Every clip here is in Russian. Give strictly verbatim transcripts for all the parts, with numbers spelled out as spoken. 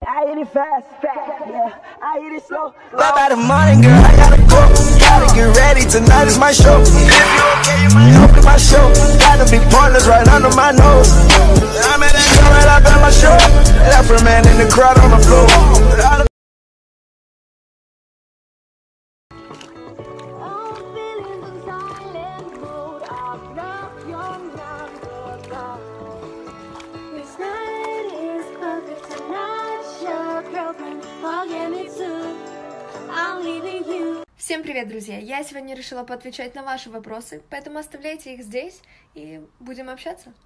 I hit it fast, fast, yeah. I hit it slow. Up out of morning, girl, I gotta go. Gotta get ready, tonight is my show. If you okay, you might help with my show. Gotta be pointless right under my nose. I'm at that girl right up at my show. Left her man in the crowd on the floor. Всем привет, друзья! Я сегодня решила поотвечать на ваши вопросы, поэтому оставляйте их здесь и будем общаться.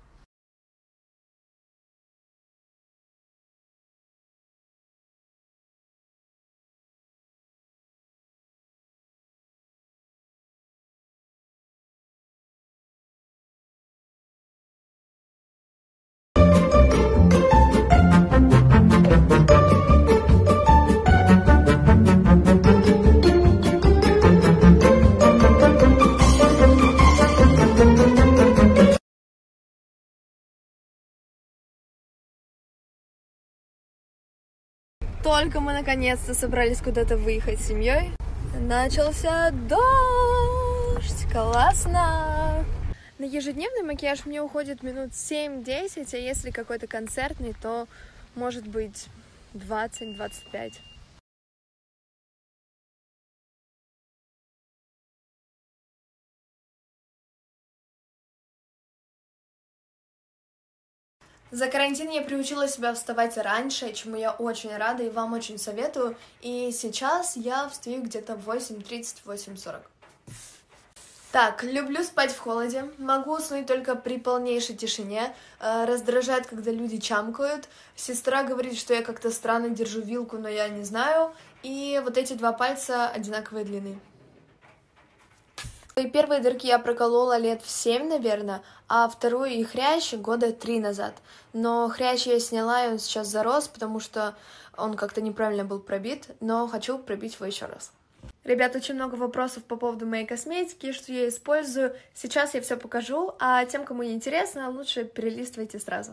Только мы наконец-то собрались куда-то выехать с семьей, начался дождь, классно! На ежедневный макияж мне уходит минут семь-десять, а если какой-то концертный, то может быть двадцать-двадцать пять. За карантин я приучила себя вставать раньше, чему я очень рада и вам очень советую. И сейчас я встаю где-то в восемь тридцать — восемь сорок. Так, люблю спать в холоде, могу уснуть только при полнейшей тишине, э, раздражает, когда люди чамкают. Сестра говорит, что я как-то странно держу вилку, но я не знаю. И вот эти два пальца одинаковой длины. И первые дырки я проколола лет в семь, наверное, а вторую и хрящ года три назад. Но хрящ я сняла, и он сейчас зарос, потому что он как-то неправильно был пробит, но хочу пробить его еще раз. Ребят, очень много вопросов по поводу моей косметики, что я использую. Сейчас я все покажу, а тем, кому не интересно, лучше перелистывайте сразу.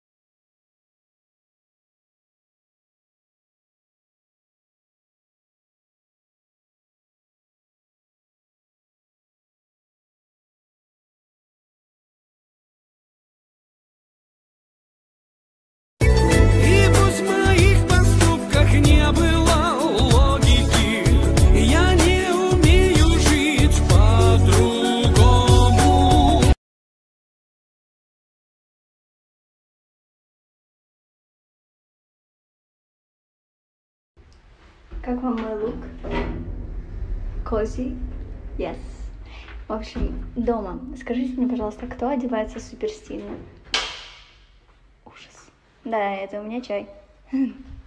Как вам мой лук? Cozy? Yes. В общем, дома. Скажите мне, пожалуйста, кто одевается супер стильно? Ужас. Да, это у меня чай.